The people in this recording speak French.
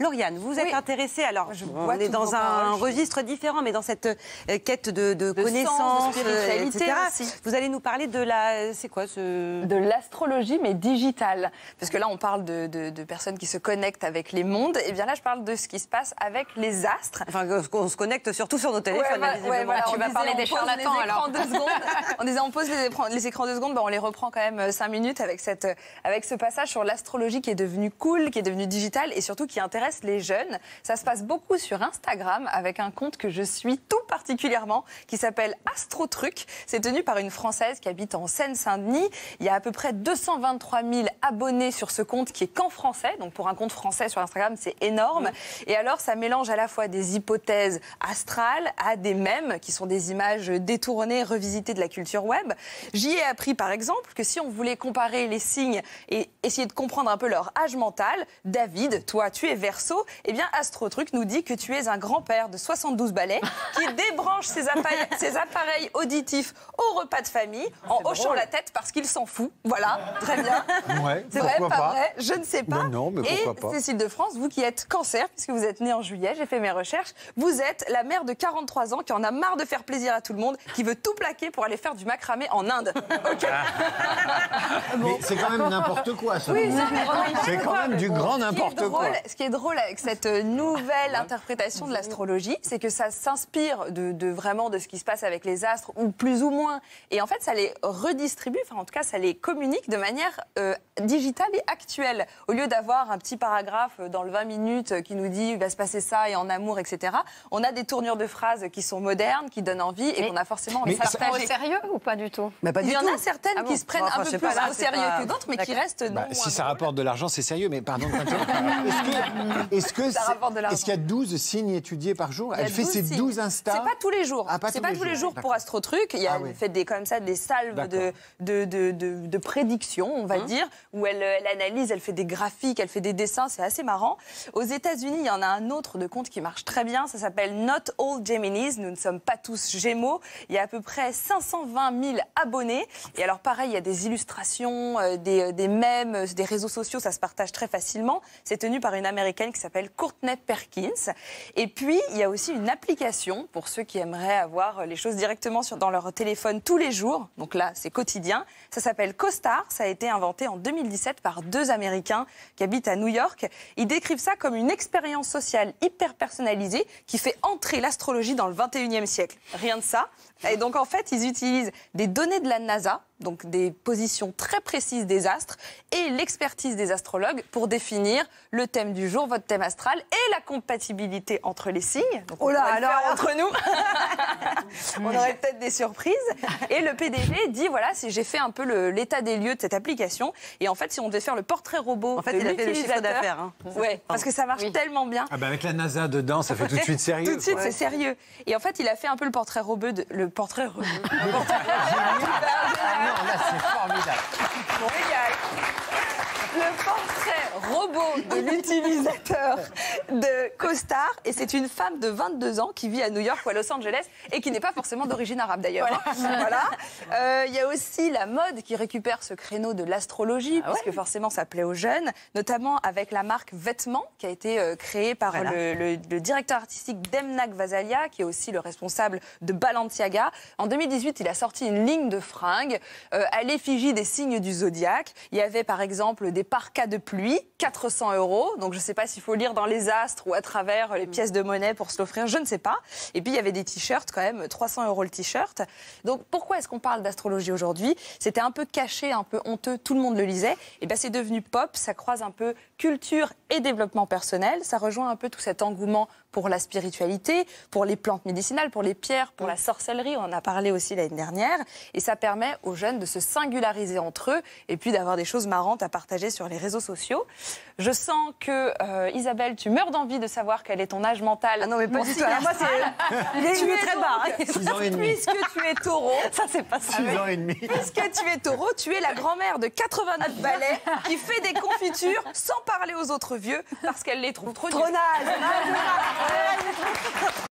Lauriane, vous êtes intéressée, alors on est dans un registre différent, mais dans cette quête de connaissances, de spiritualité, etc. Vous allez nous parler de la... C'est quoi ce... De l'astrologie, mais digitale. Parce que là, on parle de personnes qui se connectent avec les mondes. Et bien là, je parle de ce qui se passe avec les astres. Enfin, on se connecte surtout sur nos téléphones. Voilà, tu vas parler des charlatans, alors. On disait, on pose les écrans 2 secondes, on les reprend quand même 5 minutes avec ce passage sur l'astrologie qui est devenu cool, qui est devenu digital et surtout qui intéresse les jeunes. Ça se passe beaucoup sur Instagram avec un compte que je suis tout particulièrement qui s'appelle AstroTruc. C'est tenu par une Française qui habite en Seine-Saint-Denis. Il y a à peu près 223 000 abonnés sur ce compte qui est qu'en français. Donc pour un compte français sur Instagram, c'est énorme. Et alors, ça mélange à la fois des hypothèses astrales à des mèmes qui sont des images détournées, revisitées de la culture web. J'y ai appris par exemple que si on voulait comparer les signes et essayer de comprendre un peu leur âge mental, David, toi tu es Verseau, eh bien AstroTruc nous dit que tu es un grand-père de 72 balais qui débranche ses appareils auditifs au repas de famille en hochant la tête parce qu'il s'en fout. Voilà, très bien. Ouais, c'est vrai, pas vrai, je ne sais pas. Non, mais pourquoi pas. Cécile de France, vous qui êtes Cancer, puisque vous êtes née en juillet, j'ai fait mes recherches, vous êtes la mère de 43 ans qui en a marre de faire plaisir à tout le monde, qui veut tout plaquer pour aller faire du macramé en Inde. Okay. Mais c'est quand même n'importe quoi, ça. Oui, c'est quand même du grand n'importe quoi. Ce qui est drôle avec cette nouvelle interprétation de l'astrologie, c'est que ça s'inspire vraiment de ce qui se passe avec les astres, ou plus ou moins. Et en fait, ça les redistribue, enfin en tout cas, ça les communique de manière digitale et actuelle. Au lieu d'avoir un petit paragraphe dans le 20 minutes qui nous dit il va se passer ça et en amour, etc. On a des tournures de phrases qui sont modernes, qui donnent envie et qu'on a forcément envie de partager. Au sérieux ou pas du tout? Il y en a certaines qui se prennent un peu plus au sérieux que d'autres, mais qui restent non. Si ça rapporte de l'argent, c'est sérieux, mais pardon. Est-ce qu'il y a 12 signes étudiés par jour? Elle fait ses 12 Insta? C'est pas tous les jours. C'est pas tous les jours pour AstroTruc. Elle fait comme ça des salves de prédictions, on va dire, où elle analyse, elle fait des graphiques, elle fait des dessins, c'est assez marrant. Aux États-Unis, il y en a un autre de compte qui marche très bien, ça s'appelle Not All Geminis, nous ne sommes pas tous Gémeaux. Il y a à peu près 520 000 abonnés. Et alors pareil, il y a des illustrations, des mèmes, des réseaux sociaux, ça se partage très facilement. C'est tenu par une Américaine qui s'appelle Courtney Perkins. Et puis, il y a aussi une application pour ceux qui aimeraient avoir les choses directement dans leur téléphone tous les jours. Donc là, c'est quotidien. Ça s'appelle CoStar. Ça a été inventé en 2017 par 2 Américains qui habitent à New York. Ils décrivent ça comme une expérience sociale hyper personnalisée qui fait entrer l'astrologie dans le 21e siècle. Rien de ça. Et donc, en fait, ils utilisent des données de la NASA, donc des positions très précises des astres, et l'expertise des astrologues pour définir le thème du jour, votre thème astral, et la compatibilité entre les signes. Donc, on pourrait le faire entre nous. On aurait peut-être des surprises. Et le PDG dit, voilà, si j'ai fait un peu l'état des lieux de cette application, et en fait, si on devait faire le portrait robot de il a fait le chiffre d'affaires. Hein. Ouais, parce que ça marche tellement bien. Ah bah avec la NASA dedans, ça fait tout de suite sérieux. Tout de suite, c'est sérieux. Et en fait, il a fait un peu le portrait robot Le portrait robot. Non, là, c'est formidable. Bon, le portrait robot de l'utilisateur de CoStar, et c'est une femme de 22 ans qui vit à New York ou à Los Angeles et qui n'est pas forcément d'origine arabe d'ailleurs. Voilà. Il y a aussi la mode qui récupère ce créneau de l'astrologie, parce que forcément ça plaît aux jeunes, notamment avec la marque Vêtements qui a été créée par le directeur artistique Demna Gvasalia, qui est aussi le responsable de Balenciaga. En 2018, il a sorti une ligne de fringues à l'effigie des signes du zodiaque. Il y avait par exemple des parkas de pluie, 400 €. Donc je ne sais pas s'il faut lire dans les astres ou à travers les pièces de monnaie pour se l'offrir, je ne sais pas. Et puis il y avait des t-shirts quand même, 300 € le t-shirt. Donc pourquoi est-ce qu'on parle d'astrologie aujourd'hui? C'était un peu caché, un peu honteux, tout le monde le lisait. Et bien c'est devenu pop, ça croise un peu culture et développement personnel. Ça rejoint un peu tout cet engouement pour la spiritualité, pour les plantes médicinales, pour les pierres, pour la sorcellerie. On en a parlé aussi l'année dernière. Et ça permet aux jeunes de se singulariser entre eux et puis d'avoir des choses marrantes à partager sur les réseaux sociaux. Je sens que, Isabelle, tu meurs d'envie de savoir quel est ton âge mental. Ah non, mais pas du tout. Alors moi, il est très bas. 6 ans et demi. Puisque tu es taureau. Ça, c'est pas ça. 6 ans et demi. Puisque tu es taureau, tu es la grand-mère de 89 balais qui fait des confitures sans parler aux autres vieux parce qu'elle les trouve trop naze.